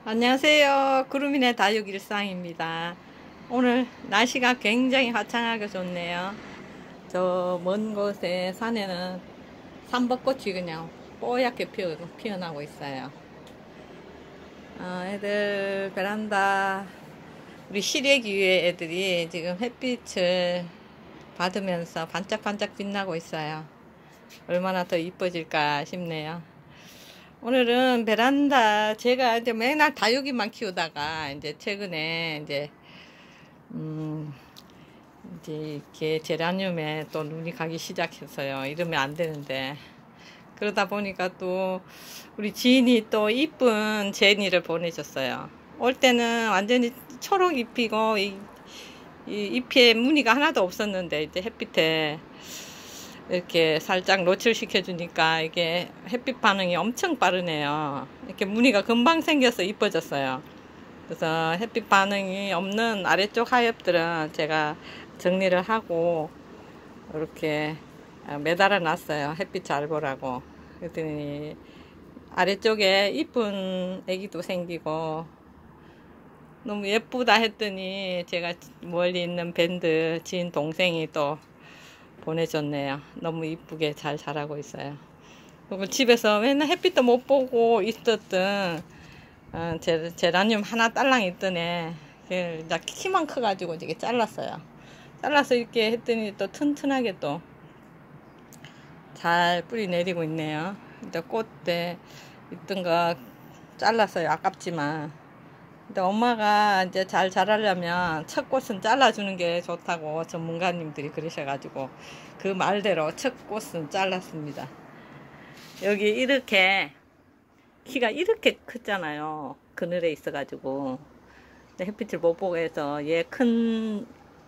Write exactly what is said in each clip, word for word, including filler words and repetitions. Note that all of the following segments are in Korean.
안녕하세요. 구름이네 다육일상입니다. 오늘 날씨가 굉장히 화창하게 좋네요. 저 먼 곳에 산에는 삼벚꽃이 그냥 뽀얗게 피어, 피어나고 있어요. 어, 애들 베란다 우리 시래기 위에 애들이 지금 햇빛을 받으면서 반짝반짝 빛나고 있어요. 얼마나 더 이뻐질까 싶네요. 오늘은 베란다 제가 이제 맨날 다육이만 키우다가 이제 최근에 이제 음 이제 이렇게 제라늄에 또 눈이 가기 시작했어요. 이러면 안 되는데 그러다 보니까 또 우리 지인이 또 이쁜 제니를 보내줬어요. 올 때는 완전히 초록 잎이고 이, 이 잎에 무늬가 하나도 없었는데 이제 햇빛에 이렇게 살짝 노출시켜 주니까 이게 햇빛 반응이 엄청 빠르네요. 이렇게 무늬가 금방 생겨서 이뻐졌어요. 그래서 햇빛 반응이 없는 아래쪽 하엽들은 제가 정리를 하고 이렇게 매달아 놨어요. 햇빛 잘 보라고. 그랬더니 아래쪽에 이쁜 애기도 생기고 너무 예쁘다 했더니 제가 멀리 있는 밴드 지인 동생이 또 보내줬네요. 너무 이쁘게 잘 자라고 있어요. 그리고 집에서 맨날 햇빛도 못 보고 있었던 어, 제, 제라늄 하나 딸랑 있던 애 이제 키만 커가지고 이렇게 잘랐어요. 잘라서 이렇게 했더니 또 튼튼하게 또 잘 뿌리 내리고 있네요. 이제 꽃대 있던 거 잘랐어요. 아깝지만. 근데 엄마가 이제 잘 자라려면 첫 꽃은 잘라주는 게 좋다고 전문가님들이 그러셔가지고 그 말대로 첫 꽃은 잘랐습니다. 여기 이렇게 키가 이렇게 컸잖아요. 그늘에 있어가지고 햇빛을 못 보고 해서 얘 큰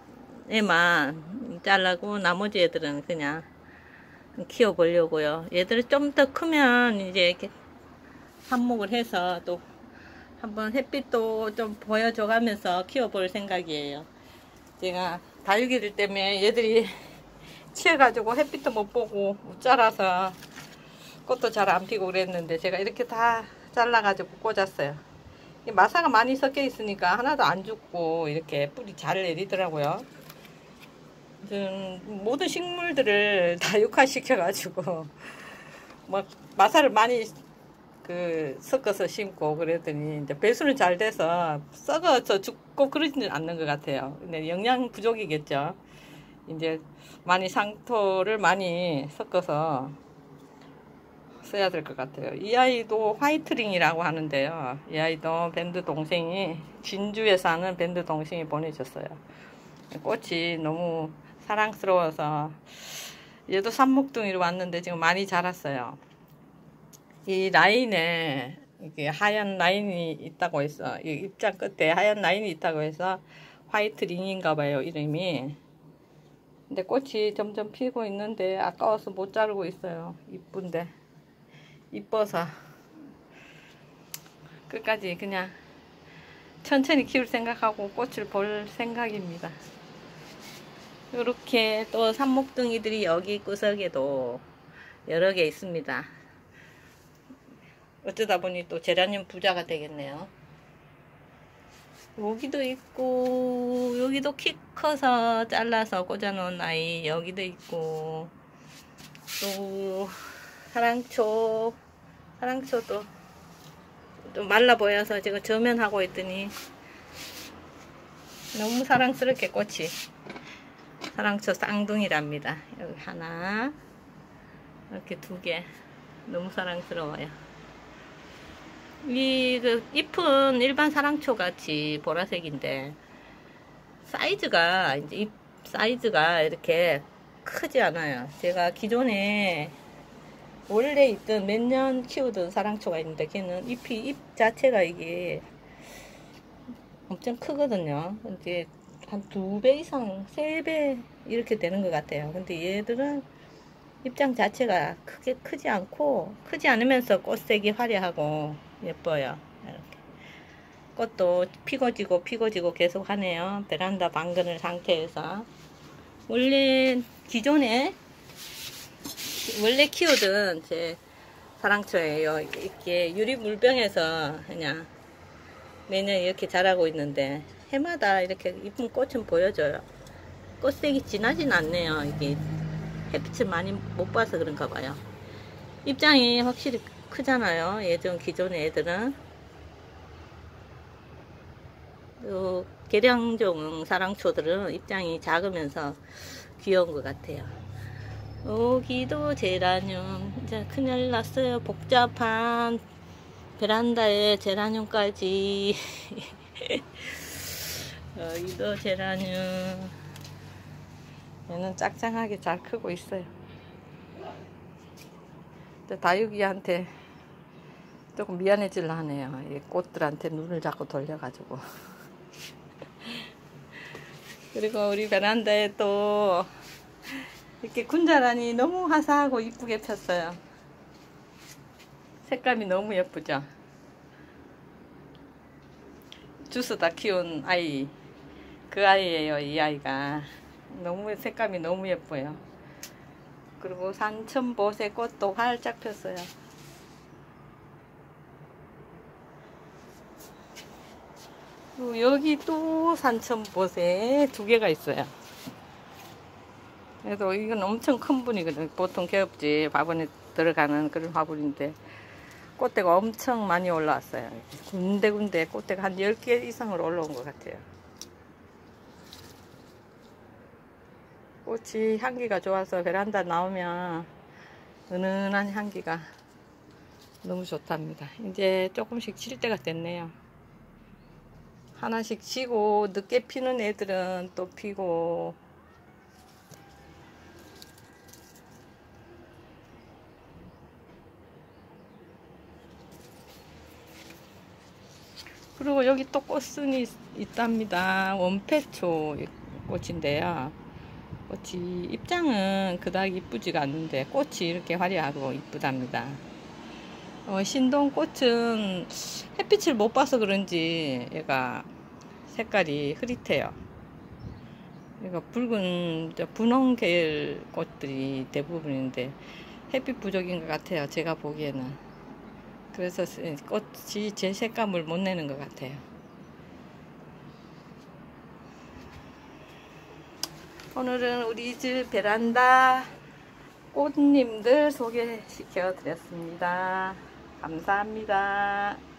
애만 잘라고 나머지 애들은 그냥 키워보려고요. 얘들이 좀 더 크면 이제 이렇게 한몫을 해서 또 한번 햇빛도 좀 보여줘 가면서 키워볼 생각이에요. 제가 다육이들 때문에 얘들이 치여가지고 햇빛도 못 보고 못 자라서 꽃도 잘 안 피고 그랬는데 제가 이렇게 다 잘라가지고 꽂았어요. 마사가 많이 섞여 있으니까 하나도 안 죽고 이렇게 뿌리 잘 내리더라고요. 모든 식물들을 다육화 시켜가지고 막 마사를 많이 그 섞어서 심고 그랬더니 이제 배수는 잘 돼서 썩어서 죽고 그러지는 않는 것 같아요. 근데 영양 부족이겠죠. 이제 많이 상토를 많이 섞어서 써야 될 것 같아요. 이 아이도 화이트링이라고 하는데요. 이 아이도 밴드 동생이 진주에 사는 밴드 동생이 보내줬어요. 꽃이 너무 사랑스러워서 얘도 삽목둥이로 왔는데 지금 많이 자랐어요. 이 라인에 이게 하얀 라인이 있다고 해서 이 입장 끝에 하얀 라인이 있다고 해서 화이트 링인가 봐요, 이름이. 근데 꽃이 점점 피고 있는데 아까워서 못 자르고 있어요. 이쁜데 이뻐서 끝까지 그냥 천천히 키울 생각하고 꽃을 볼 생각입니다. 이렇게 또 삽목둥이들이 여기 구석에도 여러 개 있습니다. 어쩌다 보니 또 제라늄 부자가 되겠네요. 여기도 있고 여기도 키 커서 잘라서 꽂아놓은 아이 여기도 있고 또 사랑초 사랑초도 좀 말라 보여서 제가 저면하고 있더니 너무 사랑스럽게 꽃이 사랑초 쌍둥이랍니다. 여기 하나 이렇게 두 개 너무 사랑스러워요. 이 그 잎은 일반 사랑초 같이 보라색인데 사이즈가 이제 잎 사이즈가 이렇게 크지 않아요. 제가 기존에 원래 있던 몇 년 키우던 사랑초가 있는데 걔는 잎이 잎 자체가 이게 엄청 크거든요. 이제 한 두 배 이상, 세 배 이렇게 되는 것 같아요. 근데 얘들은 입장 자체가 크게 크지 않고 크지 않으면서 꽃색이 화려하고 예뻐요. 이렇게 꽃도 피고 지고 피고 지고 계속 하네요. 베란다 방근을 상태에서 원래 기존에 원래 키우던 제 사랑초예요. 이렇게 유리 물병에서 그냥 매년 이렇게 자라고 있는데 해마다 이렇게 이쁜 꽃은 보여줘요. 꽃색이 진하진 않네요. 이게 햇빛을 많이 못 봐서 그런가 봐요. 입장이 확실히 크잖아요. 예전 기존의 애들은. 또 계량종 사랑초들은 입장이 작으면서 귀여운 것 같아요. 여기도 제라늄. 이제 큰일 났어요. 복잡한 베란다에 제라늄까지. 여기도 제라늄. 얘는 짱짱하게 잘 크고 있어요. 다육이한테 조금 미안해질라 하네요. 이 꽃들한테 눈을 자꾸 돌려가지고. 그리고 우리 베란다에 또 이렇게 군자란이 너무 화사하고 이쁘게 폈어요. 색감이 너무 예쁘죠. 주스다 키운 아이, 그 아이예요. 이 아이가 너무 색감이 너무 예뻐요. 그리고 산천보세 꽃도 활짝 폈어요. 그리고 여기 또 산천보세 두 개가 있어요. 그래도 이건 엄청 큰 분이거든요. 보통 개업지 화분에 들어가는 그런 화분인데 꽃대가 엄청 많이 올라왔어요. 군데군데 꽃대가 한 열 개 이상으로 올라온 것 같아요. 꽃이 향기가 좋아서 베란다 나오면 은은한 향기가 너무 좋답니다. 이제 조금씩 칠 때가 됐네요. 하나씩 치고 늦게 피는 애들은 또 피고. 그리고 여기 또 꽃순이 있답니다. 원패초 꽃인데요. 꽃이 입장은 그닥 이쁘지가 않는데 꽃이 이렇게 화려하고 이쁘답니다. 어, 신동꽃은 햇빛을 못 봐서 그런지 얘가 색깔이 흐릿해요. 얘가 붉은 분홍 계열 꽃들이 대부분인데 햇빛 부족인 것 같아요. 제가 보기에는. 그래서 꽃이 제 색감을 못 내는 것 같아요. 오늘은 우리 집 베란다 꽃님들 소개시켜 드렸습니다. 감사합니다.